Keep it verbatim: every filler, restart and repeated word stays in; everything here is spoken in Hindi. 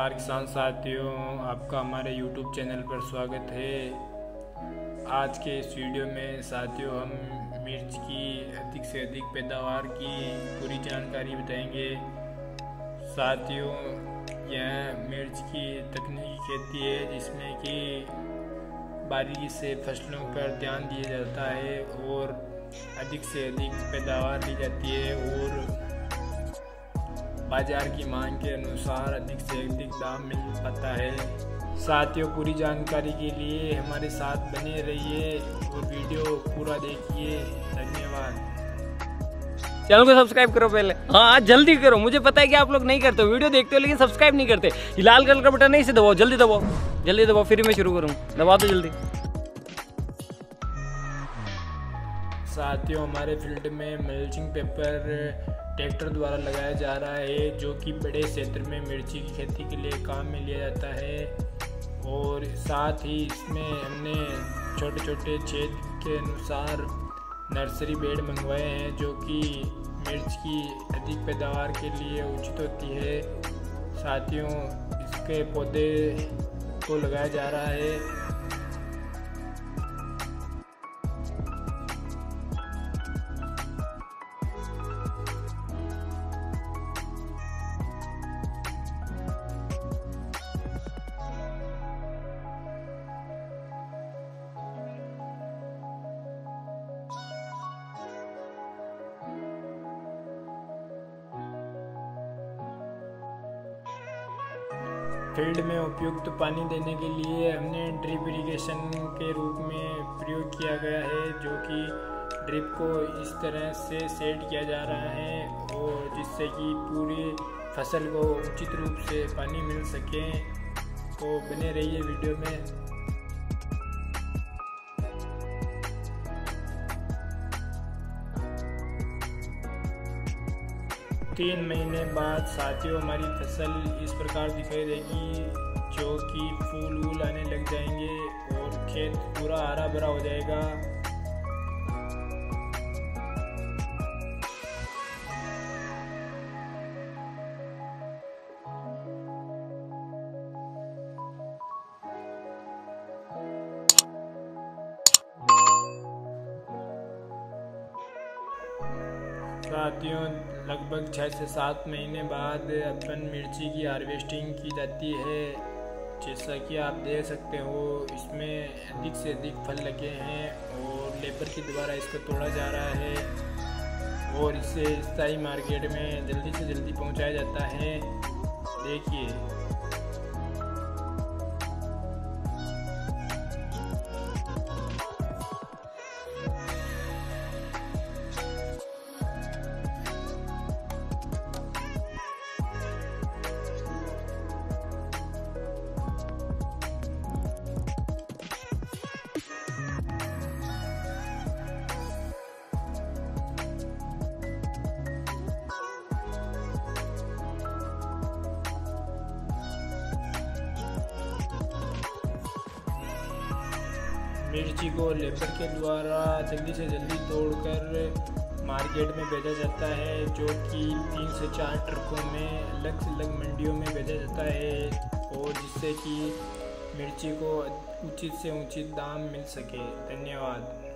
नमस्कार किसान साथियों, आपका हमारे यूट्यूब चैनल पर स्वागत है। आज के इस वीडियो में साथियों हम मिर्च की अधिक से अधिक पैदावार की पूरी जानकारी बताएंगे। साथियों, यह मिर्च की तकनीकी खेती है जिसमें कि बारीकी से फसलों पर ध्यान दिया जाता है और अधिक से अधिक पैदावार ली जाती है और बाजार की मांग के अनुसार अधिक से अधिक दाम मिल पाता है। साथियों, पूरी जानकारी के लिए हमारे साथ बने रहिए और वीडियो पूरा देखिए। धन्यवाद। चैनल को सब्सक्राइब करो पहले। हाँ, जल्दी करो। मुझे पता है कि आप लोग नहीं करते हो, वीडियो देखते हो लेकिन सब्सक्राइब नहीं करते। लाल कलर का बटन नहीं से दबाओ, जल्दी दबाओ, जल्दी दबाओ, फिर मैं शुरू करूँ। दबा दो जल्दी। साथियों, हमारे फील्ड में मल्चिंग पेपर ट्रैक्टर द्वारा लगाया जा रहा है जो कि बड़े क्षेत्र में मिर्ची की खेती के लिए काम में लिया जाता है और साथ ही इसमें हमने छोटे छोटे छेद के अनुसार नर्सरी बेड मंगवाए हैं जो कि मिर्च की अधिक पैदावार के लिए उचित होती है। साथियों, इसके पौधे को लगाया जा रहा है। फील्ड में उपयुक्त पानी देने के लिए हमने ड्रिप इरिगेशन के रूप में प्रयोग किया गया है जो कि ड्रिप को इस तरह से सेट किया जा रहा है और जिससे कि पूरी फसल को उचित रूप से पानी मिल सके। तो बने रहिए वीडियो में। तीन महीने बाद साथियों हमारी फसल इस प्रकार दिखाई देगी जो कि फूल वूल आने लग जाएंगे और खेत पूरा हरा भरा हो जाएगा। साथियों, लगभग छः से सात महीने बाद अपन मिर्ची की हार्वेस्टिंग की जाती है। जैसा कि आप देख सकते हो, इसमें अधिक से अधिक फल लगे हैं और लेबर के द्वारा इसको तोड़ा जा रहा है और इसे स्थायी मार्केट में जल्दी से जल्दी पहुंचाया जाता है। देखिए, मिर्ची को लेबर के द्वारा जल्दी से जल्दी तोड़कर मार्केट में भेजा जाता है जो कि तीन से चार ट्रकों में अलग से अलग मंडियों में भेजा जाता है और जिससे कि मिर्ची को उचित से उचित दाम मिल सके। धन्यवाद।